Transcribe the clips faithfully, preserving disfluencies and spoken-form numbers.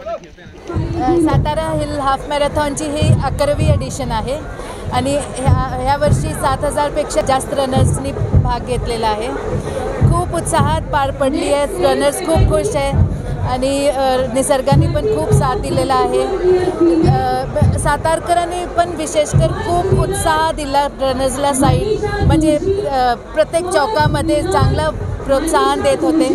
Satara hill half मॅरेथॉनची ही अकरावी एडिशन आहे आणि ह्या ह्या वर्षी सात हजारपेक्षा जास्त रनर्सनी भाग घेतलेला आहे। खूप उत्साहात पार पडली आहे, रनर्स खूप खुश आहे आणि निसर्गाने पण खूप साथ दिलेला आहे। सातारकरांनी पण विशेषकर खूप उत्साह दिला रनर्सला, साईड म्हणजे प्रत्येक चौकामध्ये चांगला प्रोत्साहन देत होते।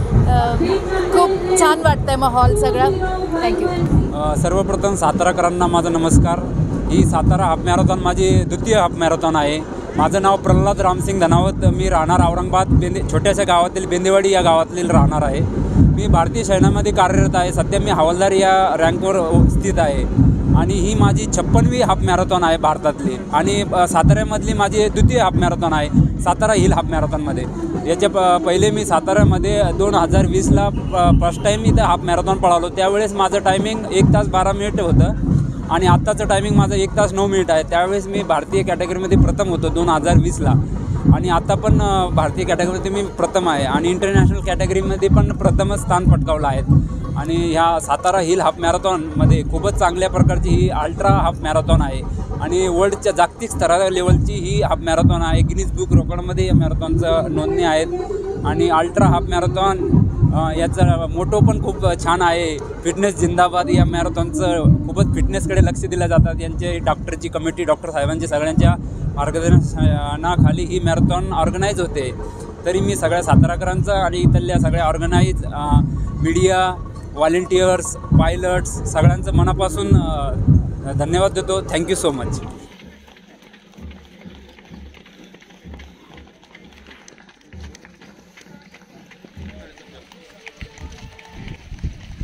खूप छान वाटतंय माहोल सगळा। थँक्यू। सर्वप्रथम साताराकरांना माझा नमस्कार। ही सातारा हाफ मॅरेथॉन माझी द्वितीय हाफ मॅरेथॉन आहे। माझं नाव प्रल्हाद रामसिंग धनावत, मी राहणार औरंगाबाद बेंदे छोट्याशा गावातील बेंदेवाडी या गावातील राहणार आहे। मी भारतीय सैन्यामध्ये कार्यरत आहे। सध्या मी हवालदार या रँकवर स्थित आहे आणि ही माझी छप्पनवी हाफ मॅरेथॉन आहे भारतातली आणि साताऱ्यामधली माझी द्वितीय हाफ मॅरेथॉन आहे सातारा हिल हाफ मॅरेथॉनमध्ये। याच्या प पहिले मी साताऱ्यामध्ये दोन हजार वीसला फर्स्ट टाईम इथं हाफ मॅरेथॉन पळालो। त्यावेळेस माझं टायमिंग एक तास बारा मिनिट होतं आणि आत्ताचं टायमिंग माझं एक तास नऊ मिनिट आहे। त्यावेळेस मी भारतीय कॅटेगरीमध्ये प्रथम होतो दोन हजार वीसला आणि आता पण भारतीय कॅटेगरीमध्ये मी प्रथम आहे आणि इंटरनॅशनल कॅटेगरीमध्ये पण प्रथमच स्थान पटकावलं आहे। आणि ह्या सातारा हिल हाफ मॅरेथॉनमध्ये खूपच चांगल्या प्रकारची ही अल्ट्रा हाफ मॅरेथॉन आहे आणि वर्ल्डच्या जागतिक स्तरा लेवलची ही हाफ मॅरेथॉन आहे। गिनीज बुक रेकॉर्डमध्ये या मॅरेथॉनचं नोंदणी आहेत आणि अल्ट्रा हाफ मॅरेथॉन याचा मोटो पण खूप छान आहे, फिटनेस जिंदाबाद। या मॅरेथॉनचं खूपच फिटनेसकडे लक्ष दिलं जातात। यांचे डॉक्टरची कमिटी, डॉक्टर साहेबांची सगळ्यांच्या मार्गदर्शनाखाली ही मॅरेथॉन ऑर्गनाईज होते। तरी मी सगळ्या साताराकरांचं आणि इथल्या सगळ्या ऑर्गनाईज मीडिया, व्हॉलेंटियर्स, पायलट्स सगळ्यांचं मनापासून धन्यवाद देतो। Thank you so much.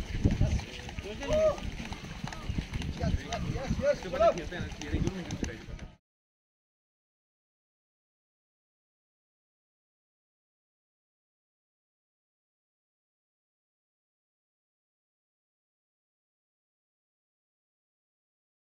Yes, yes, yes.